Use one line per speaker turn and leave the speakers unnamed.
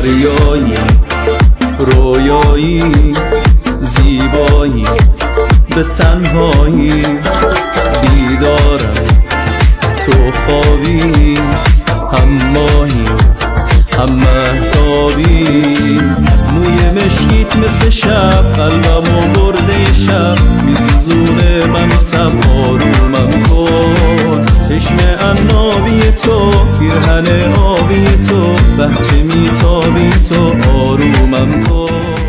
دریایی رویایی زیبایی به تنهایی دیدارم تو خوابی هم ماهی هم مهتابی موی مشکیت مثل شب قلبمو برده شب میسوزونه من تب آرومم کن چشم عنابی تو پیرهن آبی تو بچه میتابی تو آرومم کن